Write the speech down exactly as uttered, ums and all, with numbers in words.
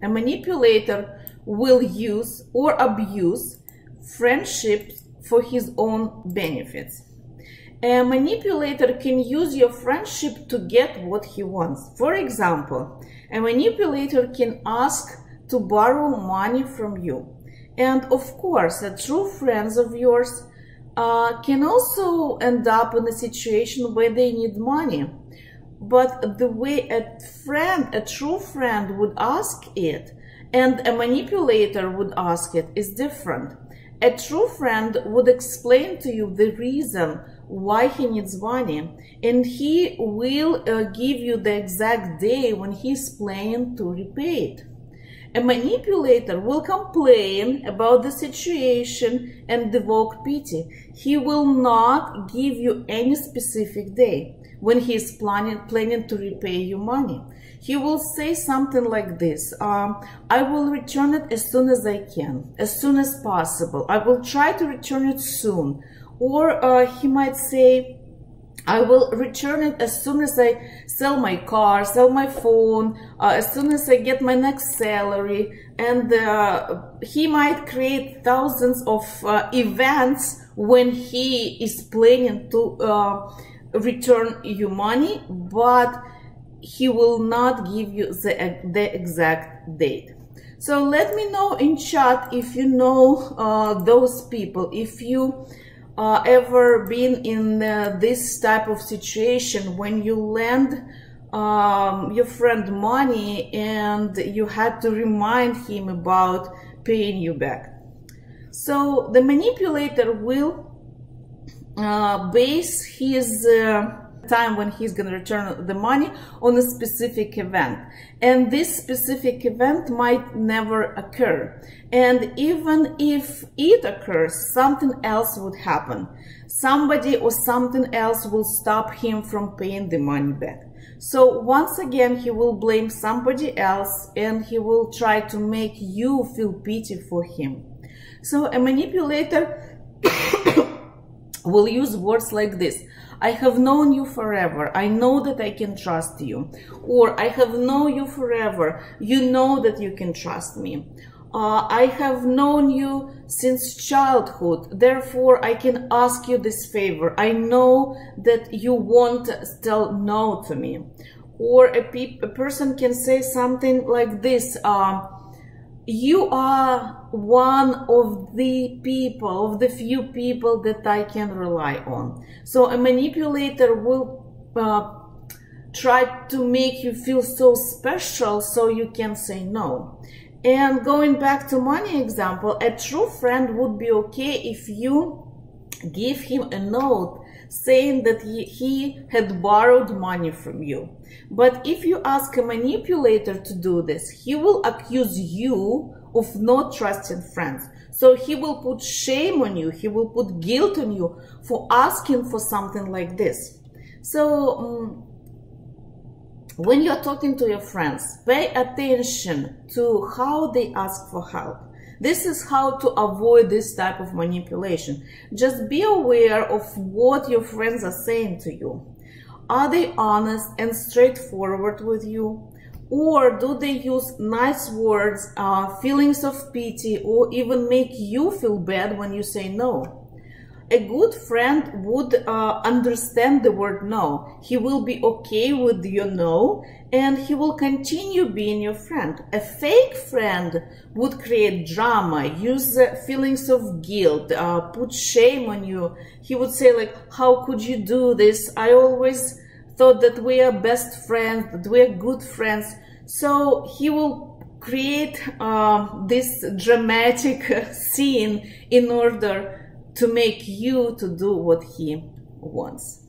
A manipulator will use or abuse friendships for his own benefits. A manipulator can use your friendship to get what he wants. For example, a manipulator can ask to borrow money from you. And of course, a true friend of yours uh, can also end up in a situation where they need money. But the way a friend, a true friend would ask it, and a manipulator would ask it is different. A true friend would explain to you the reason why he needs money, and he will uh, give you the exact day when he's planning to repay it. A manipulator will complain about the situation and evoke pity. He will not give you any specific day when he is planning, planning to repay you money. He will say something like this, um, I will return it as soon as I can, as soon as possible. I will try to return it soon. Or uh, he might say, I will return it as soon as I sell my car, sell my phone, uh, as soon as I get my next salary. And uh, he might create thousands of uh, events when he is planning to uh, return you money, but he will not give you the, the exact date. So let me know in chat if you know uh, those people, if you Uh, ever been in uh, this type of situation when you lend um, your friend money and you had to remind him about paying you back. So the manipulator will uh, base his uh, time when he's going to return the money on a specific event, and this specific event might never occur. And even if it occurs, something else would happen. Somebody or something else will stop him from paying the money back. So once again, he will blame somebody else and he will try to make you feel pity for him. So a manipulator will use words like this. I have known you forever. I know that I can trust you. Or I have known you forever. You know that you can trust me. Uh, I have known you since childhood. Therefore, I can ask you this favor. I know that you won't tell no to me. Or a, pe a person can say something like this. Uh, You are one of the people, of the few people that I can rely on. So a manipulator will uh, try to make you feel so special so you can say no. And going back to money example, a true friend would be okay if you give him a note saying that he, he had borrowed money from you. But if you ask a manipulator to do this, he will accuse you of not trusting friends. So he will put shame on you, he will put guilt on you for asking for something like this. So um, when you're talking to your friends, pay attention to how they ask for help. This is how to avoid this type of manipulation. Just be aware of what your friends are saying to you. Are they honest and straightforward with you? Or do they use nice words, uh, feelings of pity, or even make you feel bad when you say no? A good friend would uh, understand the word no. He will be okay with your no, and he will continue being your friend. A fake friend would create drama, use uh, feelings of guilt, uh, put shame on you. He would say like, how could you do this? I always thought that we are best friends, that we are good friends. So he will create uh, this dramatic scene in order to make you to do what he wants.